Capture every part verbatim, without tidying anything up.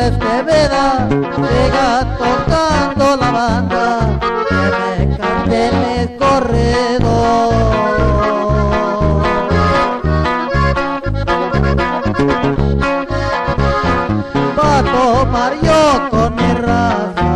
reste vida, siga tocando la banda, que me cante mis corridos. Va a tomar yo con mi raza,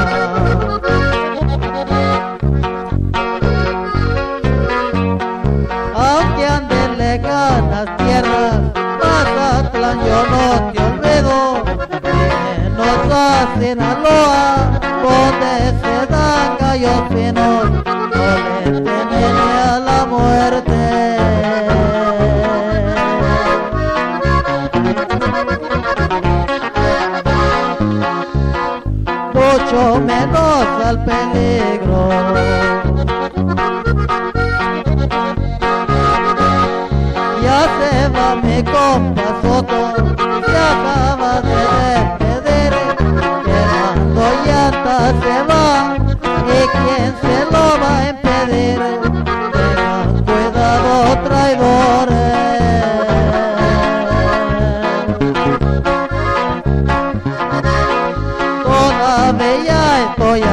aunque anden lejanas tierras, Mazatlán yo no te olvido, menos a Sinaloa, donde se dan gallos finos, no le temen a la muerte. Mucho menos al peligro. Ya se va mi compa Soto, se acaba de despedir, quemando llantas se va, y quién se lo va a impedir. Tengan cuidado, traidores. Todavía estoy